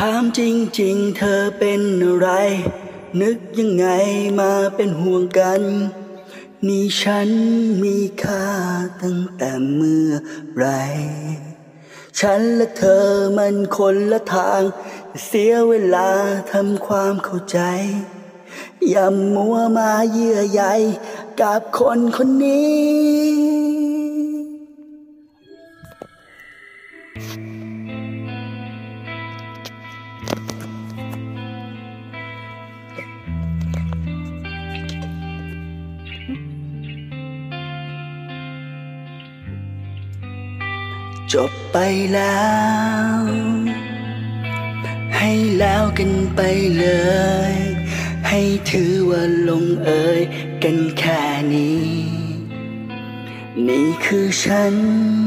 ามจริงๆเธอเป็นอะไรนึกยังไงมาเป็นห่วงกันนี่ฉันมีค่าตั้งแต่เมื่อไรฉันและเธอมันคนละทางเสียเวลาทำความเข้าใจอย่ามัวมาเยื่อใยกับคนคนนี้จบไปแล้วให้แล้วกันไปเลยให้ถือว่าลงเอยกันแค่นี้นี่คือฉัน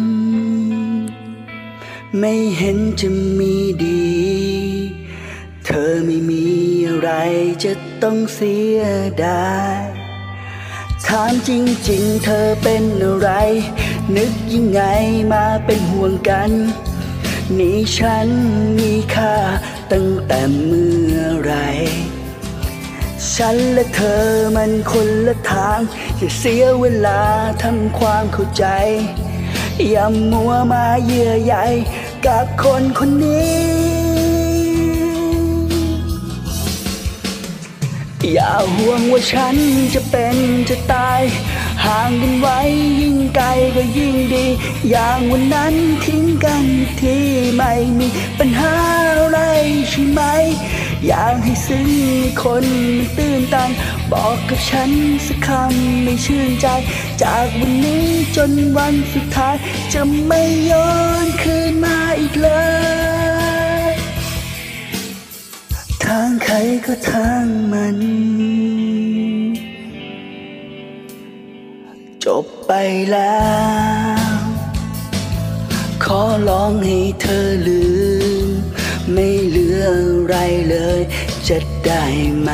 ไม่เห็นจะมีดีเธอไม่มีอะไรจะต้องเสียดายถามจริงๆเธอเป็นอะไรนึกยังไงมาเป็นห่วงกันนี่ฉันมีค่าตั้งแต่เมื่อไรฉันและเธอมันคนละทางอย่าเสียเวลาทำความเข้าใจอย่ามัวมาเยื่อใยกับคนคนนี้อย่าห่วงว่าฉันจะเป็นจะตายห่างกันไว้ยิ่งไกลก็ยิ่งดีอย่างวันนั้นทิ้งกันที่ไม่มีปัญหาอะไรใช่ไหมอยากให้ซึ้งคนมันตื้นตันบอกกับฉันสักคำไม่ชื่นใจจากวันนี้จนวันสุดท้ายจะไม่ย้อนคืนมาอีกเลยทางใครก็ทางมันจบไปแล้วขอร้องให้เธอลืมไม่เหลืออะไรเลยจะได้ไหม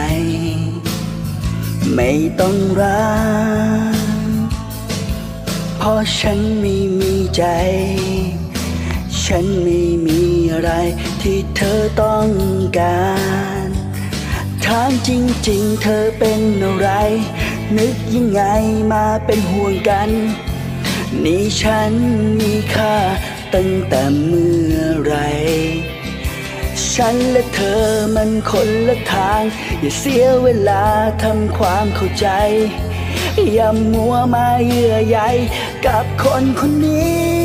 ไม่ต้องรักเพราะฉันไม่มีใจฉันไม่มีอะไรที่เธอต้องการถามจริงๆเธอเป็นอะไรนึกยังไงมาเป็นห่วงกันนี่ฉันมีค่าตั้งแต่เมื่อไรฉันและเธอมันคนละทางอย่าเสียเวลาทำความเข้าใจอย่ามัวมาเยื่อใยกับคนคนนี้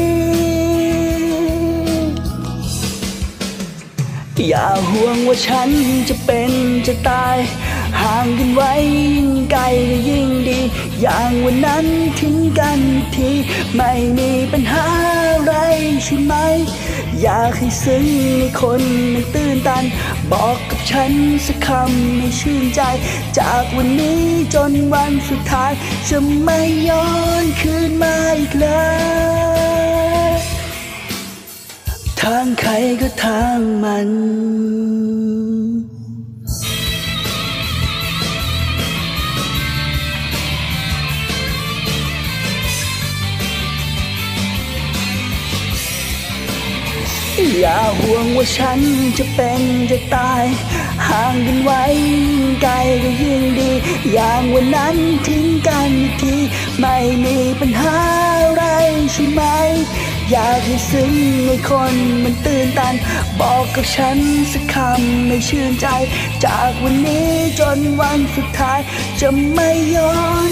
อย่าห่วงว่าฉันจะเป็นจะตายห่างกันไว้ยิ่งไกลก็ยิ่งดีอย่างวันนั้นทิ้งกันทีไม่มีปัญหาอะไรใช่ไหมอยากให้ซึ้งในคนมันตื้นตันบอกกับฉันสักคำไม่ชื่นใจจากวันนี้จนวันสุดท้ายจะไม่ย้อนคืนมาอีกเลยทางใครก็ทางมันอย่าห่วงว่าฉันจะเป็นจะตายห่างกันไว้ยิ่งไกลก็ยิ่งดีอย่างวันนั้นทิ้งกันอีกทีไม่มีปัญหาอะไรใช่ไหมอยากให้ซึ้งในคนมันตื่นตันบอกกับฉันสักคำไม่ชื่นใจจากวันนี้จนวันสุดท้ายจะไม่ย้อน